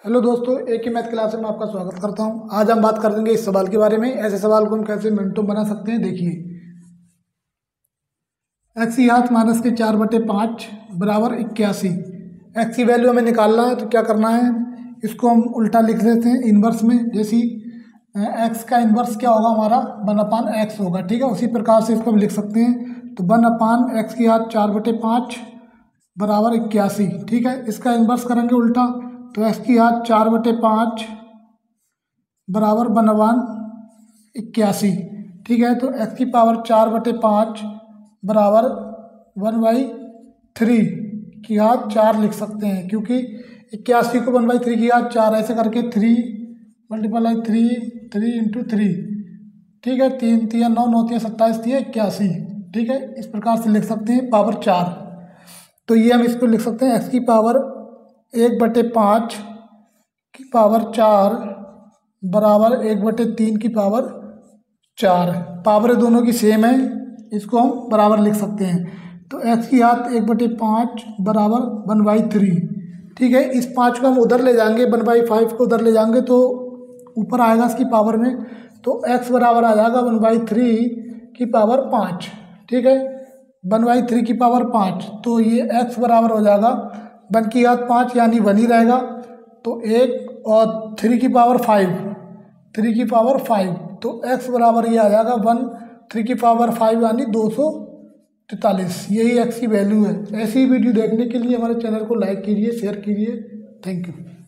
Hello दोस्तों, एक ही math class में आपका स्वागत करता हूं। आज हम बात कर देंगे इस सवाल के बारे में। ऐसे सवाल को हम कैसे मिनटों में बना सकते हैं, देखिए। एक्स की घात माइनस के 4/5 बराबर 81। एक्स की वैल्यू हमें निकालना है, तो क्या करना है, इसको हम उल्टा लिख देते हैं इन्वर्स में। जैसे एक्स का इन्वर्स क्या होगा, हमारा 1/x होगा, ठीक है। उसी प्रकार से इसको हम लिख सकते हैं। तो 1/x की घात 4/5 बराबर 81, ठीक है। इसका इन्वर्स करेंगे उल्टा, तो एक्स की घात 4/5 बराबर 1/81, ठीक है। तो एक्स की पावर 4/5 बराबर 1/3 की घात 4 लिख सकते हैं, क्योंकि 81 को 1/3 की घात 4 ऐसे करके 3 × 3 × 3, ठीक है। 3 3 9 9 3 27 3 81, ठीक है। इस प्रकार से लिख सकते हैं पावर 4। तो ये हम इसको लिख सकते हैं, एक्स की पावर 1/5 की पावर 4 बराबर 1/3 की पावर 4। पावर दोनों की सेम है, इसको हम बराबर लिख सकते हैं। तो एक्स की घात 1/5 बराबर 1/3, ठीक है। इस 5 को हम उधर ले जाएंगे, 1/5 को उधर ले जाएंगे तो ऊपर आएगा इसकी पावर में, तो एक्स बराबर आ जाएगा 1/3 की पावर 5, ठीक है। 1/3 की पावर 5, तो ये एक्स बराबर हो जाएगा 1 की घात 5 यानी 1 ही रहेगा। तो 1 और 3 की पावर 5, 3 की पावर 5, तो एक्स बराबर ये आ जाएगा 1 3 की पावर 5 यानी 243। यही एक्स की वैल्यू है। ऐसी वीडियो देखने के लिए हमारे चैनल को लाइक कीजिए, शेयर कीजिए। Thank you.